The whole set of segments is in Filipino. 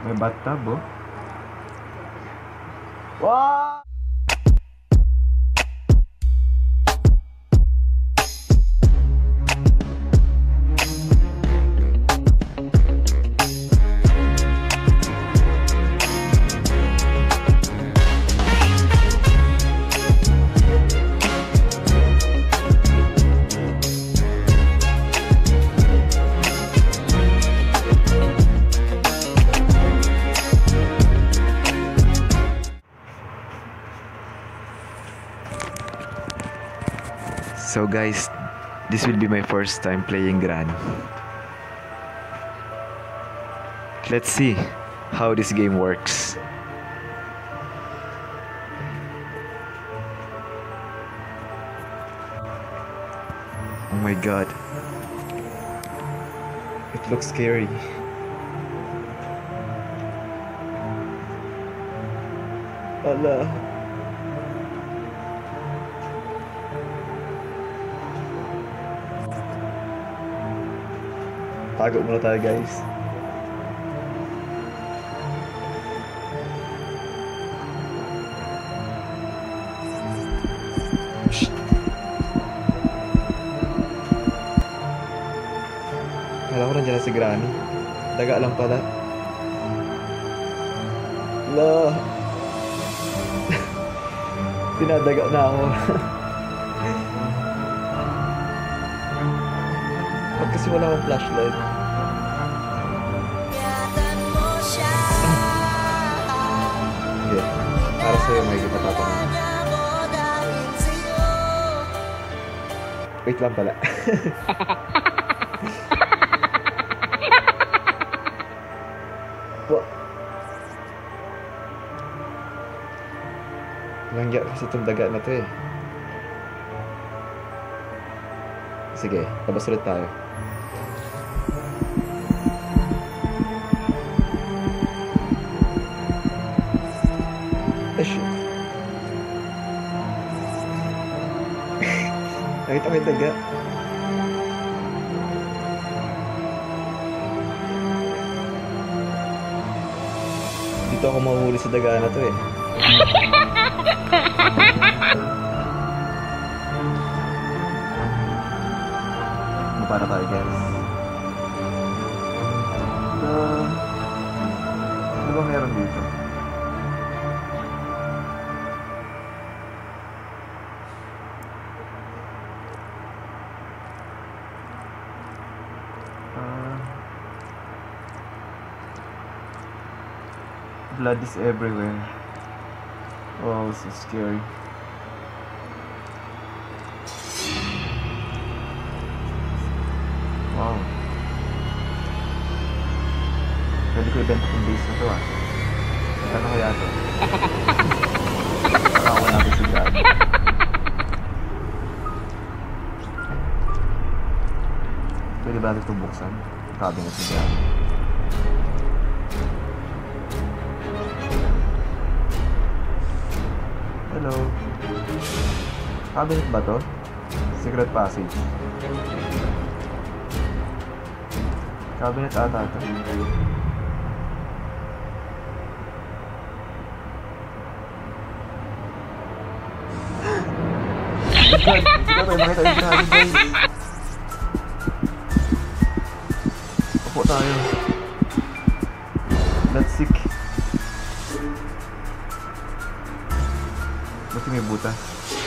May bathtub, oh. Wow! So guys, this will be my first time playing Gran. Let's see how this game works. Oh my god. It looks scary. Allah. Tago muna tayo, guys. Shh. Kala ko nandiyan na si Granny. Daga lang pala. La. Dinadaga na ako. Ba't kasi wala akong flashlight? Okay. Para sa'yo may ipatatanong. Wait lang pala. Langya kasi itong daga na to eh. Sige, labas ulit tayo. Shit. Nakita ko yung daga. Dito ako mahuhuli sa daga na to eh. Para tayo guys. Ano ba meron dito? Blood is everywhere. Oh, so scary. Wow. Pwede ko ibenta kong base na to ah. Ano kaya to? Parawan natin si God. Pwede ba natin ito buksan? Sabi na si God. Hello. Cabinet ba to? Secret passage. Cabinet ata ito. God! Sige tayo makita yung cabinet guys. Upo tayo. Let's seek. Buti may butas.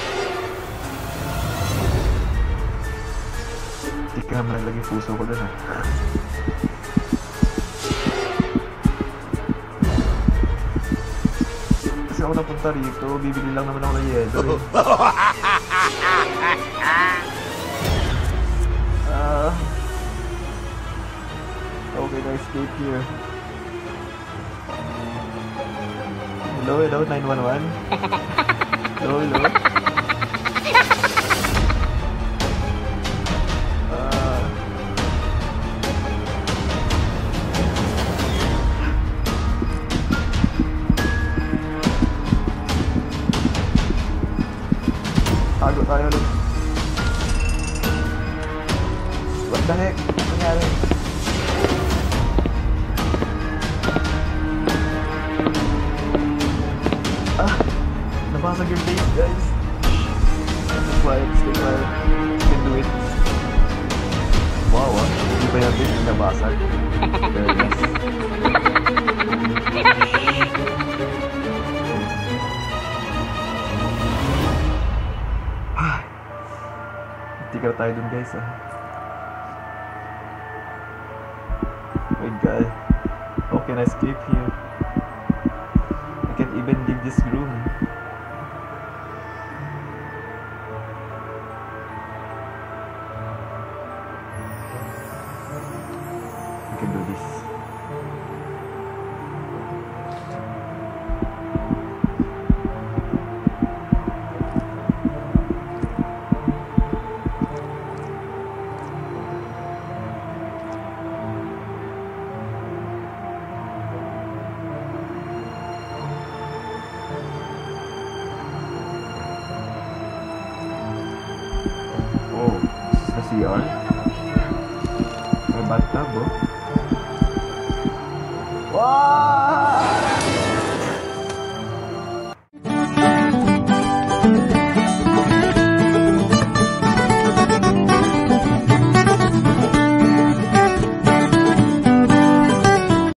Hindi ka naman naglagay puso ko dun ha. Kasi ako napunta rito, bibili lang naman ako ng yelo eh. Okay, na escape here. Hello, hello, 911. Hello, hello. Tago tayo ulit. What the heck? Nangyari? tayo dun guys ah. Oh my god. How can I escape here? I can't even leave this room. I can do this. Oh, this is the CR. May bathtub oh. Wow!